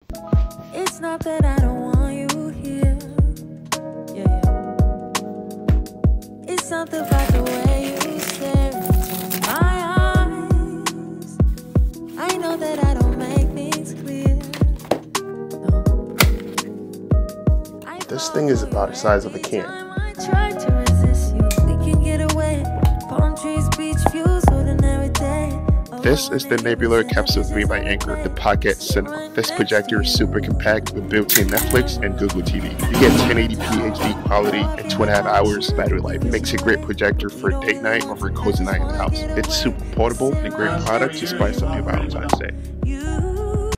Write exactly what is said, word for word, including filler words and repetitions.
It's not that I don't want you here. Yeah, yeah. It's something about the way you stare into my eyes. I know that I don't make things clear. No. This thing is about the size of a can. I try to resist you. We can get away. Palm trees, beach views, ordinary day. This is the Nebula Capsule three by Anker, the Pocket Cinema. This projector is super compact with built-in Netflix and Google T V. You get ten eighty p H D quality and two and a half hours battery life. Makes a great projector for date night or for a cozy night in the house. It's super portable and great product to spice up your Valentine's Day.